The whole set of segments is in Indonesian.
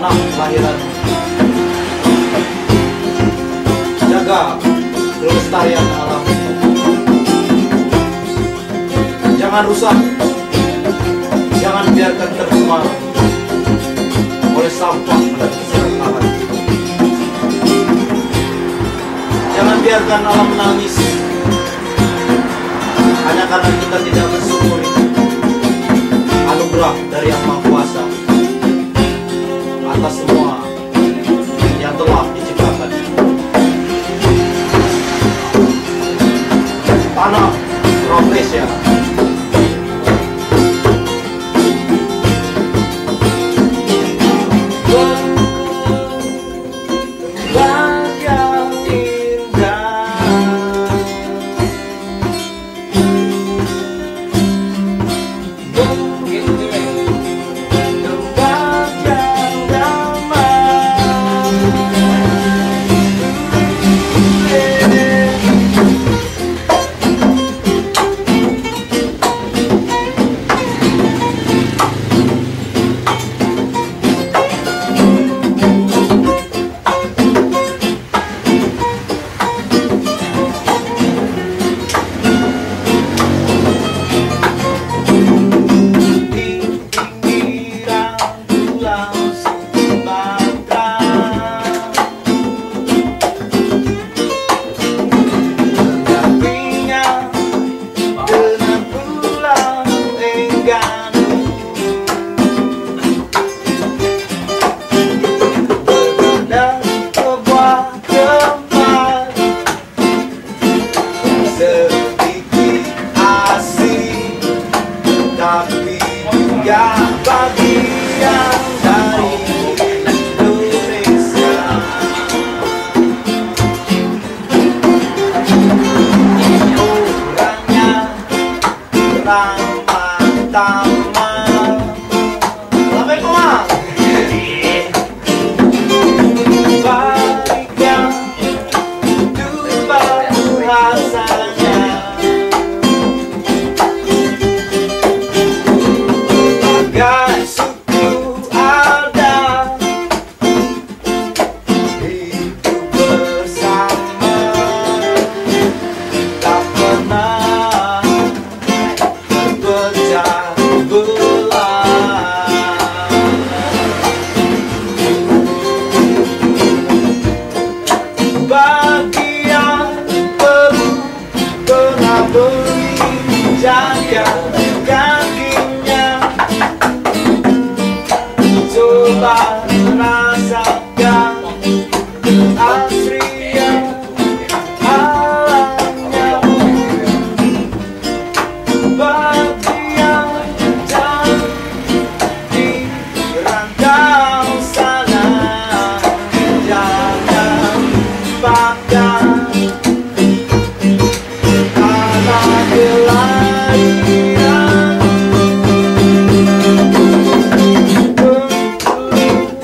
tanah kelahiran. Jaga kelestarian alam. Jangan rusak, jangan biarkan tercemar oleh sampah dan keserakahan. Jangan biarkan alam menangis hanya karena kita tidak mensyukuri anugerah dari Yang Maha Kuasa atas semua yang telah diciptakan. Tanah Indonesia. Tapi ya bagian dari Indonesia. Orangnya ramah tamah. Sampai koma. Baliknya dua rasanya. Suku ada hidup bersama, tak pernah terpecah belah. Bagi yang perlu pernah menjaga kakinya, coba rasakan asrian alamnya. Bagi yang jauh di rantau sana, jangan lupakan tanah kelahiran.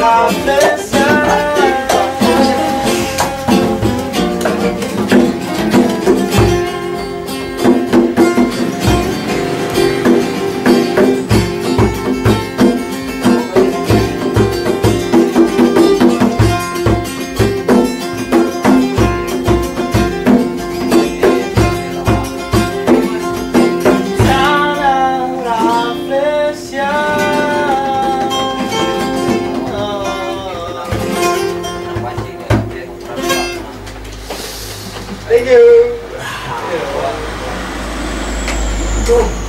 Thank you.